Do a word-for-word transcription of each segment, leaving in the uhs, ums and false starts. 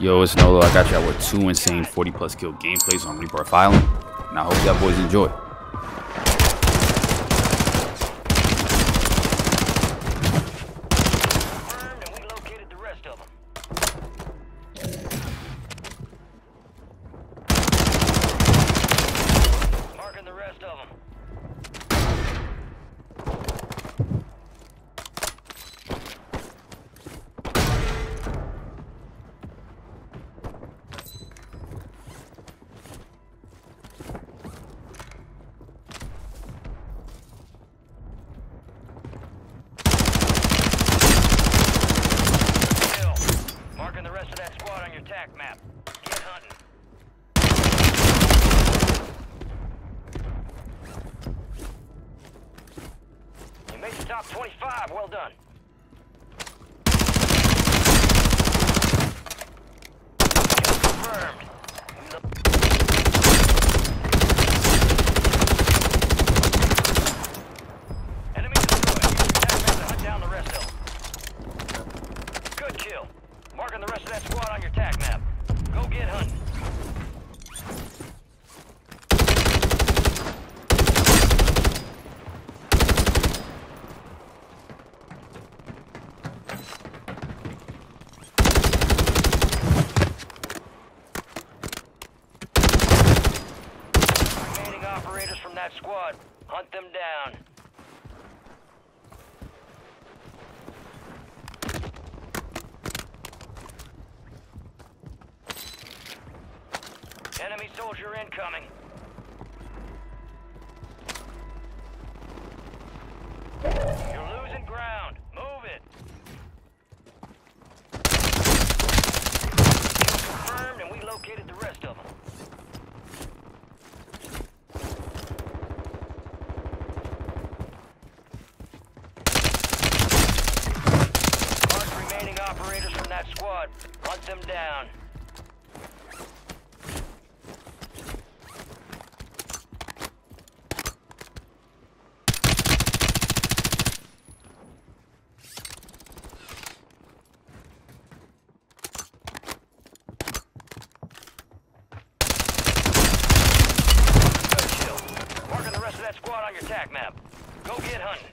Yo, it's Nolo. I got y'all with two insane forty plus kill gameplays on Rebirth Island, and I hope y'all boys enjoy. Map. Get hunting. You made the top twenty-five. Well done. Confirmed. Enemy destroyed. Use your attack map to hunt down the rest of them. Good kill. Marking the rest of that squad on your tac map. Go get hunting. Remaining operators from that squad. Hunt them down. Enemy soldier incoming. You're losing ground. Move it. Confirmed, and we located the rest of them. Mark remaining operators from that squad. Hunt them down. That squad on your tac map. Go get hunting.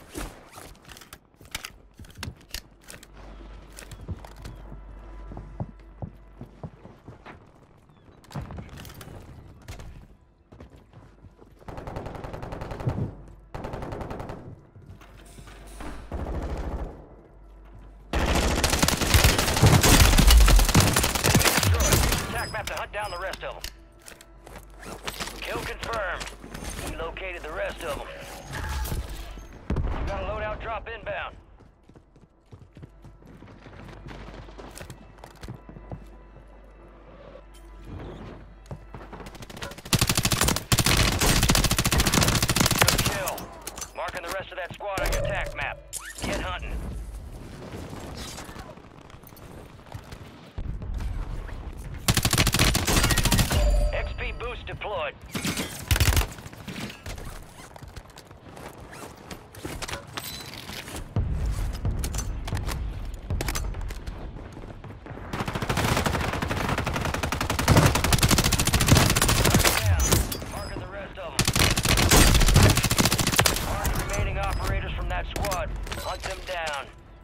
Destroy. Use your tac map to hunt down the rest of them. Kill confirmed. We located the rest of them. You got a loadout drop inbound. Good kill. Marking the rest of that squad on your tac map. Get hunting. X P boost deployed. Squad, hunt them down.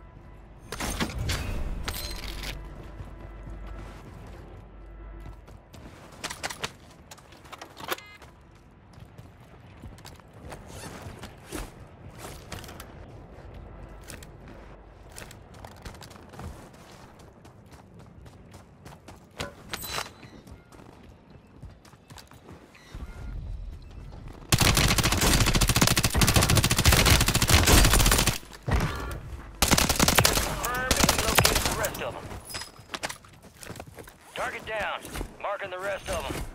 Target down. Marking the rest of them.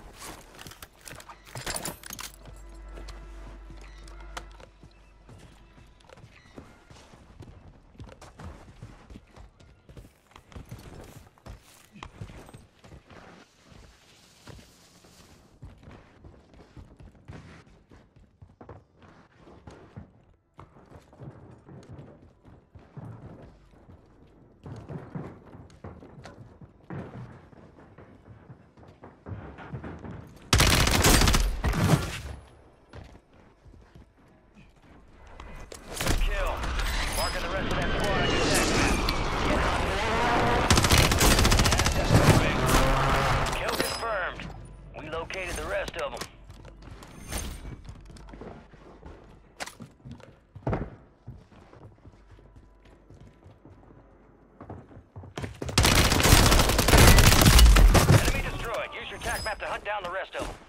hunt down the rest of them.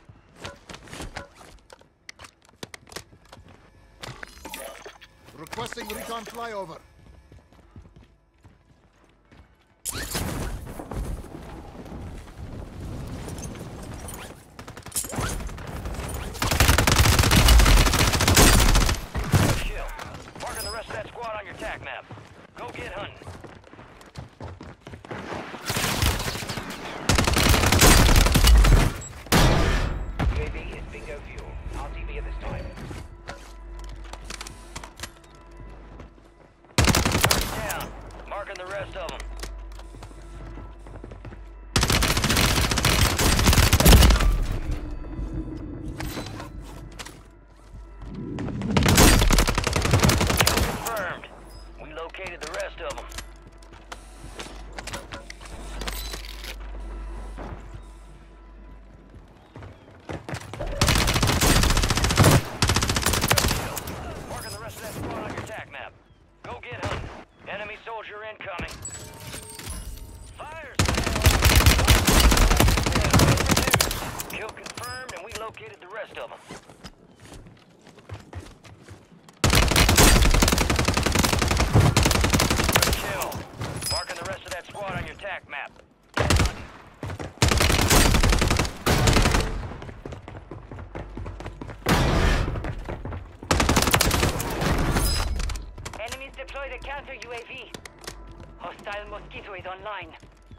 Requesting recon flyover. Chill. Marking the rest of that squad on your tac map. Go get hunting. U A V is bingo fuel. R T B at this time. Down. Marking the rest of them. Confirmed. We located the rest of them. Marking the rest of that squad on your tac map. Go get hunting. Enemy soldier incoming. Fire sale! Kill confirmed, and we located the rest of them. Kill. Marking the rest of that squad on your tac map. Get hunting. Enemies deployed a counter U A V. Hostile Mosquito is online.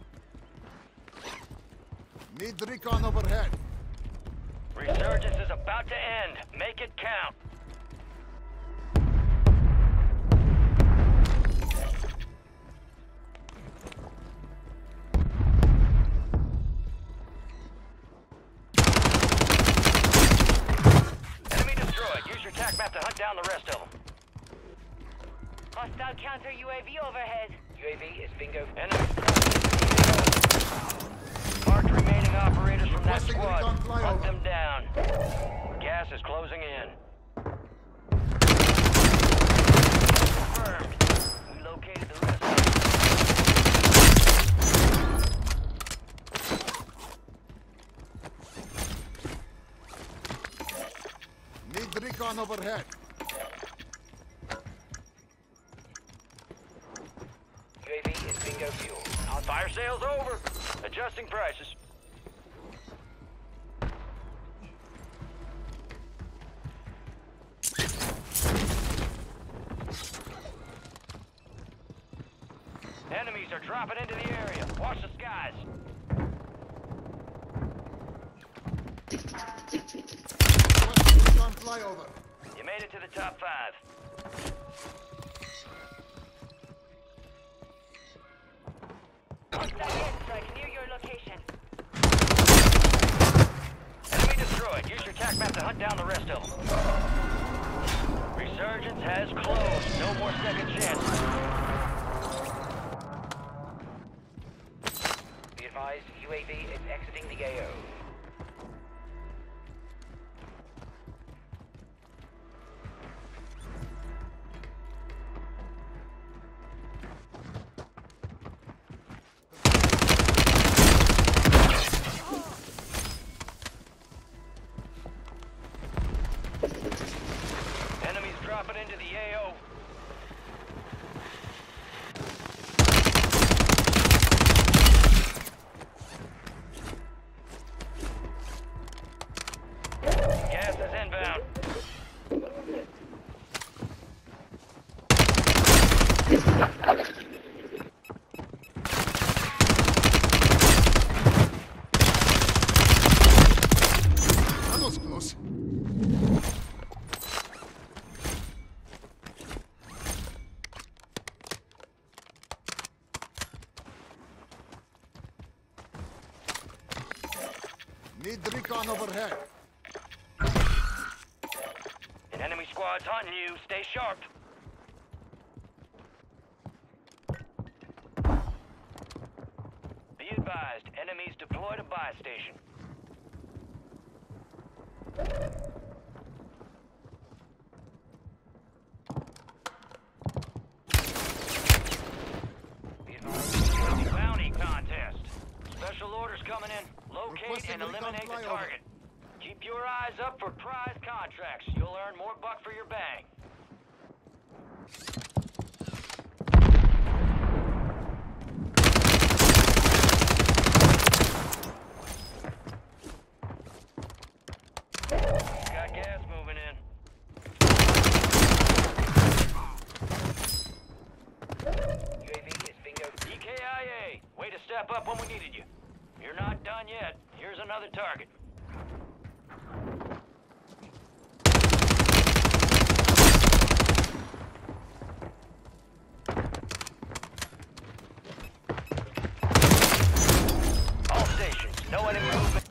Need recon overhead. Resurgence is about to end. Make it count. Enemy destroyed. Use your tac map to hunt down the rest of them. Hostile counter U A V overhead. U A V is bingo. Enemy. Marked remaining operators from that Requesting squad. recon flyover. Hunt them down. Gas is closing in. Confirmed. We located the rest of them. Need recon overhead. U A V is bingo fuel. Fire sale's over. Adjusting prices. Enemies are dropping into the area. Watch the skies. Requesting recon flyover. You made it to the top five. Hostile airstrike near your location. Enemy destroyed. Use your tac map to hunt down the rest of them. Resurgence has closed. No more second chances. Be advised, U A V is exiting the A O. Enemies dropping into the A O. Gas is inbound. That was close. Need recon overhead. An enemy squad's hunting you. Stay sharp. Be advised, enemies deployed a buy station. Be advised, Bounty contest. Special order. orders coming in. Locate Requesting and recon eliminate the flyover. target. Keep your eyes up for prize contracts. You'll earn more buck for your bang. Got gas moving in. U A V is bingo. E K I A, way to step up when we needed you. You're not done yet. Here's another target. All stations, no enemy movement.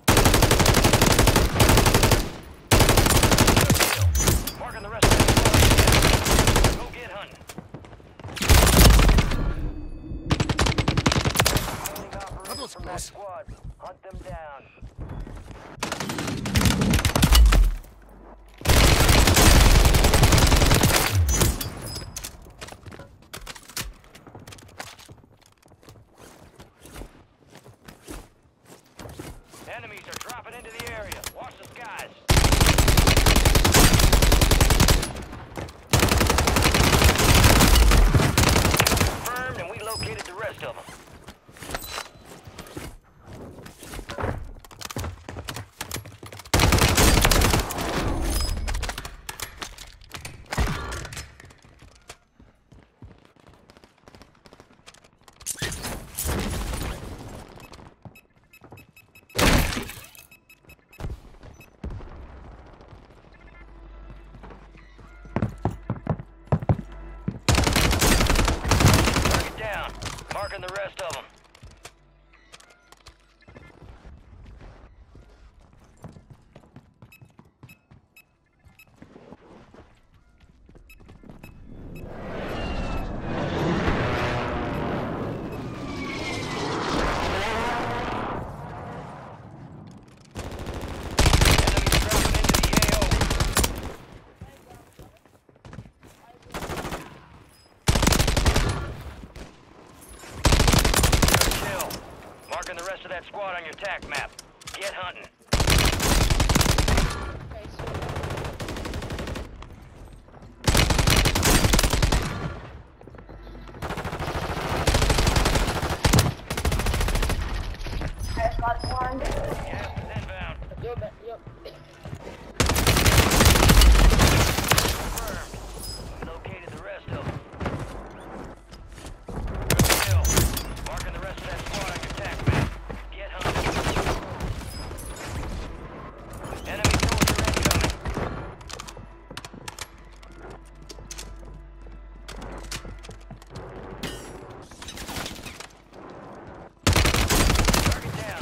Marking the rest of the squad. Go get hunting. That was From that close. squad, hunt them down. Enemies are dropping into the area. Watch the skies. Confirmed, and we located the rest of them. Target down. Marking the rest of them. Enemies dropping into the A O. Good kill. Marking the rest of that squad on your tac map. Get hunting. Gas is inbound. Confirmed. We located the rest of them. Good kill. Marking the rest of that squad on your tac map. Get hunting. Enemy soldier incoming. Target down.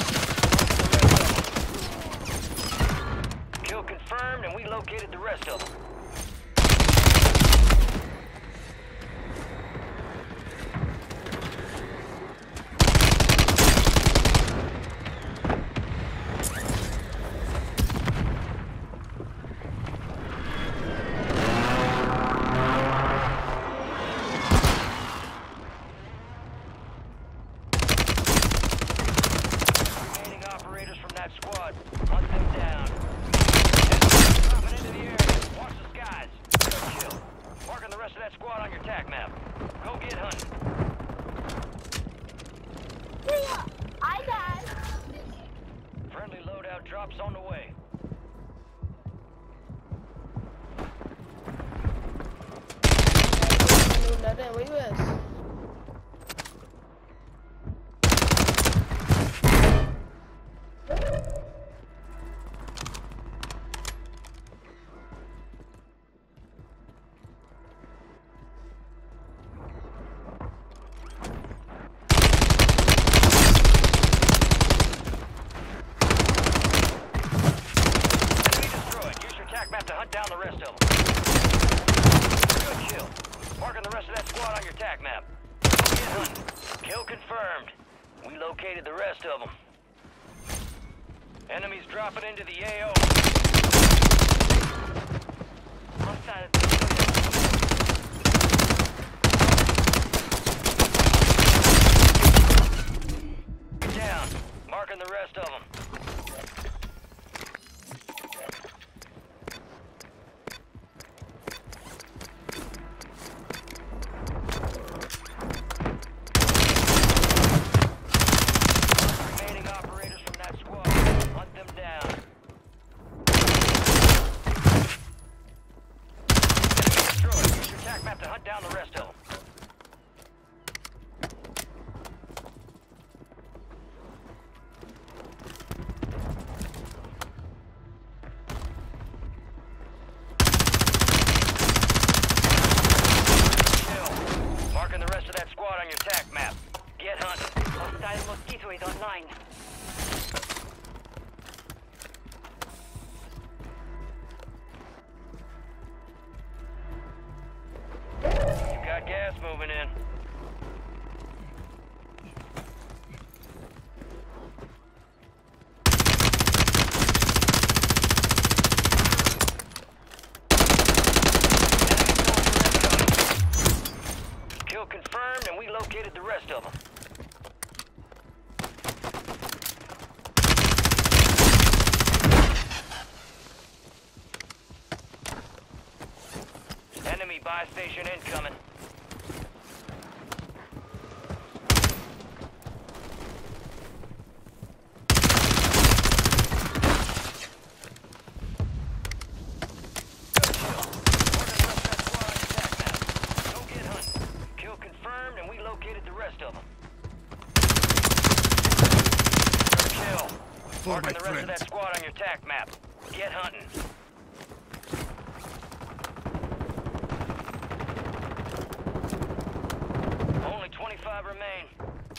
Kill confirmed, and we located the rest of them. Remaining operators from that squad, hunt them down. Enemies dropping into the area. Watch the skies. Good kill. Marking the rest of that squad on your tac map. Go get hunting. I died. Friendly loadout drops on the way. Where you is? Enemy destroyed. Use your tac map to hunt down the rest of them. Good kill. Marking the rest of that squad on your tac map. Go get hunting. Kill confirmed. We located the rest of them. Enemies dropping into the A O. Hostile. Down. Marking the rest of them. Remaining operators from that squad. Hunt them down. Enemy destroyed. Use your attack map to hunt down the rest of them. Marking the rest of that squad on your attack map. Get hunting. Hostile Mosquito is online. You got gas moving in. Kill confirmed, and we located the rest of them. Enemy buy station incoming. And we located the rest of them. Kill. For Marking my the rest friend. of that squad on your attack map. Get hunting. Only twenty-five remain.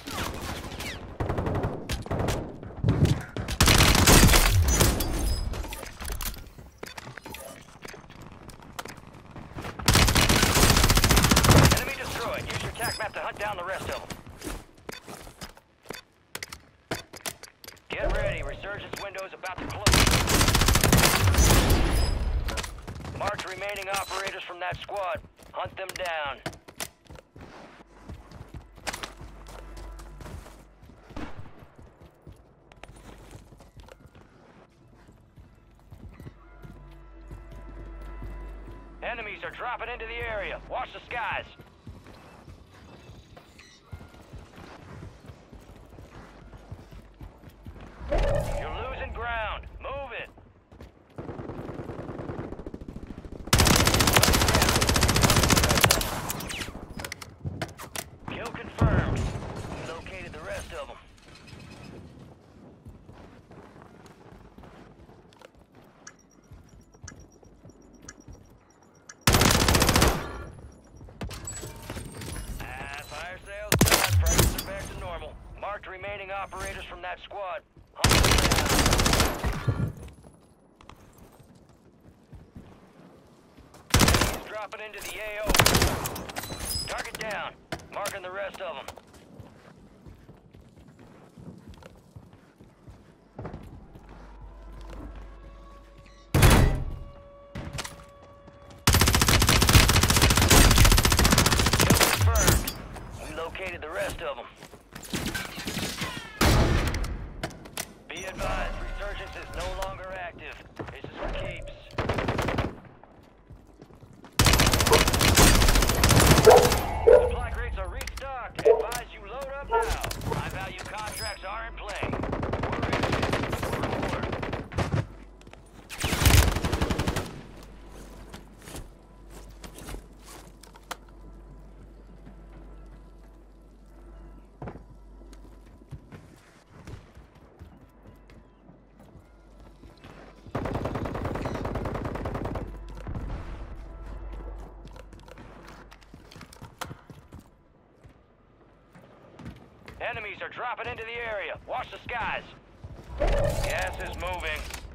Enemy destroyed. Use your attack map to hunt down the rest of them. Get ready. Resurgence window is about to close. Mark remaining operators from that squad. Hunt them down. Enemies are dropping into the area. Watch the skies. You're losing ground. Move it. Kill confirmed. We located the rest of them. Ah, fire sales done. Prices are back to normal. Marked remaining operators from that squad. Hunt them down. Enemies dropping into the A O. Target down. Marking the rest of them. Kill confirmed. We located the rest of them. Be advised, resurgence is no longer active. This is for keeps. Supply crates are restocked. Advise you load up now. High value contracts are in play. We're ready. We're aboard. Enemies are dropping into the area. Watch the skies. Gas is moving.